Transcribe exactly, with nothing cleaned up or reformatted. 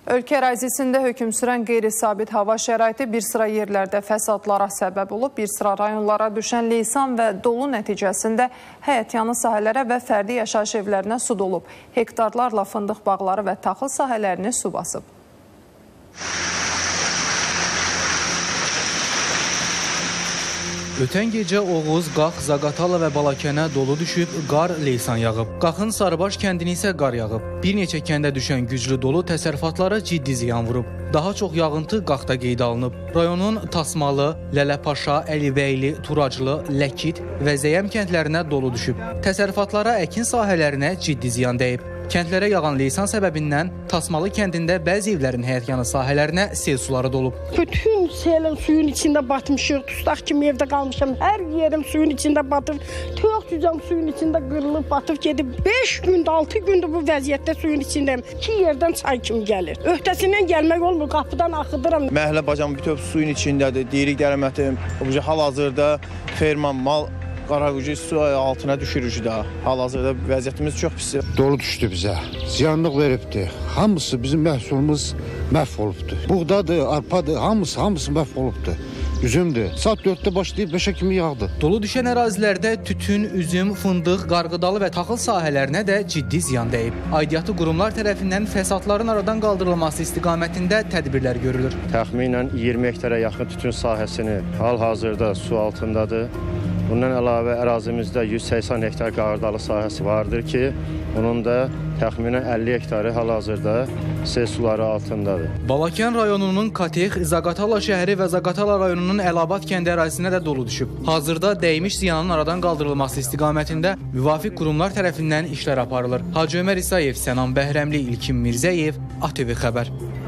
Ölkə ərazisində hökm sürən qeyri-sabit hava şəraiti bir sıra yerlərdə fəsadlara səbəb olub. Bir sıra rayonlara düşən leysan və dolu nəticəsində həyətyanı sahələrə və fərdi yaşayış evlərinə su dolub. Hektarlarla fındıq bağları və taxıl sahələrini su basıb. Ötən gecə Oğuz, Qax, Zaqatala və Balakənə dolu düşüb, qar, leysan yağıb. Qaxın Sarıbaş kəndini isə qar yağıb. Bir neçə kəndə düşən güclü dolu təsərrüfatlara ciddi ziyan vurub. Daha çox yağıntı Qaxda qeydə alınıb. Rayonun Tasmalı, Lələpaşa, Əlibəyli, Turaclı, Ləkit və Zəyəm kəndlərinə dolu düşüb. Təsərrüfatlara, əkin sahələrinə ciddi ziyan dəyib. Kəndlərə yağan leysan səbəbindən Tasmalı kəndində bəzi evlərin həyətyanı sahələrinə sel suları dolub. Bütün selin suyun içində batmışıq, tustaq kimi evdə qalmışam. Hər yerim suyun içində batıb, tök cüzəm suyun içində qırılıb, batıb gedib. beş gündür, altı gündür bu vəziyyətdə suyun içindəyim. İki yerdən çay kimi gəlir. Öhdəsindən gəlmək olmur, qapıdan axıdıram. Məhəllə bacam bütöv suyun içindədir, deyirik dərəmətim. Hal-hazırda ferman, mal Qaraqücü su altına düşürük də. Hal-hazırda vəziyyətimiz çox pis. Dolu düşdü bizə, ziyanlıq veribdi. Hamısı bizim məhsulumuz məhv olubdur. Buğdadır, arpadır, hamısı, hamısı məhv olubdur. Üzümdür. Saat dörddə başlayıb beşə kimi yağdı. Dolu düşən ərazilərdə tütün, üzüm, fındıq, qarğıdalı və taxıl sahələrinə də ciddi ziyan dəyib. Aidiyyatı qurumlar tərəfindən fəsadların aradan qaldırılması istiqamətində tədbirlər görülür. Təxminən iyirmi hektara yaxın tütün sahəsini hal-hazırda su altındadır. Bundan əlavə ərazimizdə yüz səksən hektar qarğıdalı sahəsi vardır ki, onun da təxminən əlli hektarı hal-hazırda sel suları altındadır. Balakən rayonunun Katex, Zaqatala şəhəri və Zaqatala rayonunun Əlabat kəndi ərazisinə də dolu düşüb. Hazırda dəymiş ziyanın aradan qaldırılması istiqamətində müvafiq qurumlar tərəfindən işlər aparılır. Hacı Ömər İsayev, Sənan Bəhrəmli, İlkin Mirzəyev, A T V xəbər.